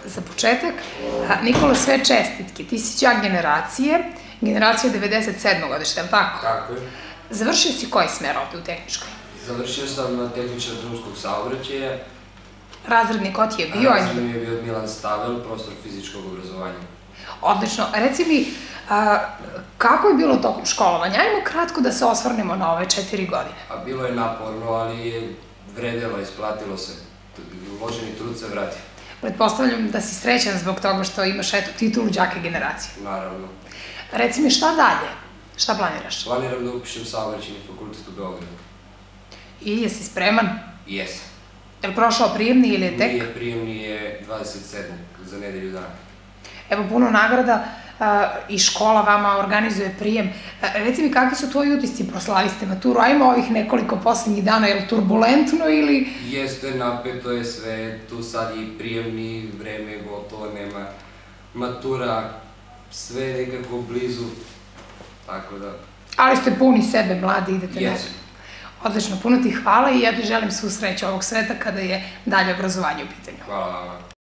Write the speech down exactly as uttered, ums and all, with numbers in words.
za početak, Nikola, sve čestitke. Ti si đak generacije, generacija devedeset sedmog godište, je li tako? Tako je. Završio si koji smer ovde u tehničkoj? Završio sam tehničar drumskog saobraćaja. Razredni ko ti je bio? Razredni je bio Milan Stavel, profesor fizičkog obrazovanja. Odlično. Reci mi, kako je bilo tokom školovanja? Ajmo kratko da se osvrnemo na ove četiri godine. A bilo je naporno, ali je vredelo, isplatilo se. Uloženi trud se vratio. Pretpostavljam da si srećan zbog toga što imaš eto titulu đaka generacije. Naravno. Reci mi, šta dalje? Šta planiraš? Planiram da upišem saobraćajni fakultet u Beogradu. I jesi spreman? Jesam. Je li prošao prijemni ili je tek? Nije, prijemni je dvadeset sedmog za nedelju dana. Evo, puno nagrada i škola vama organizuje prijem. Reci mi, kakvi su tvoji utisci, proslavili ste maturu? Ajmo ovih nekoliko poslednjih dana, je li turbulentno ili... Jeste, napeto je sve, tu sad i prijemni, vreme je gotovo, nema matura, sve je nekako blizu, tako da... Ali ste puni sebe, mladi, idete na... Jesu. Odlično, puno ti hvala i ja ti želim svu sreću ovog sveta kada je dalje obrazovanje u pitanju. Hvala vama.